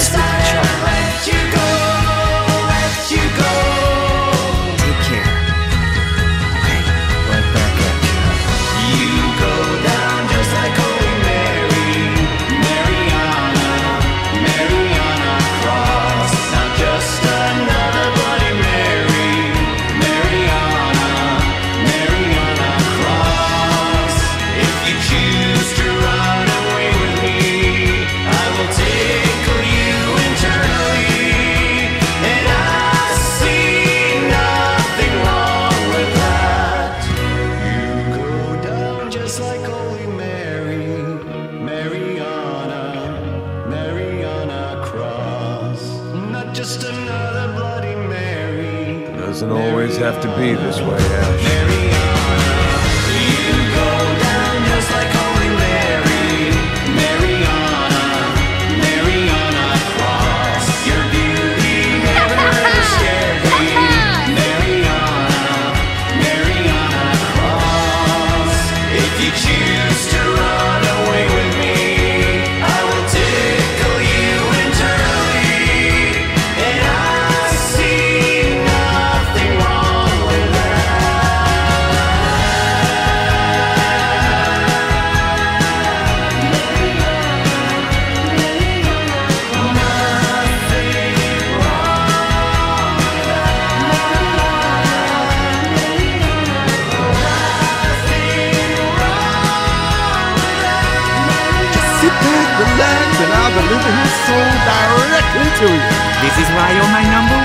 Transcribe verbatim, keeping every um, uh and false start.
mess with each other. Let you go, let you go. Take care. Okay, right back at you. You go down just like Holy Mary, Mariana, Mariana Cross. Not just another Bloody Mary, Mariana, Mariana Cross. If you choose to run away with me, I will tickle you internally, and I see nothing wrong with that. You go down just like Holy Mary, Mariana, Mariana Cross. Not just another Bloody Mary. Doesn't always have to be this way, Ash. Mariana, you go down just like Holy Mary, Mariana, Mariana Cross. Your beauty never scared me, Mariana, Mariana Cross. If you choose to run away with me, I will tickle you internally, and I see nothing wrong with Sit back, relax, and I'll deliver his soul directly to you. This is why you're my number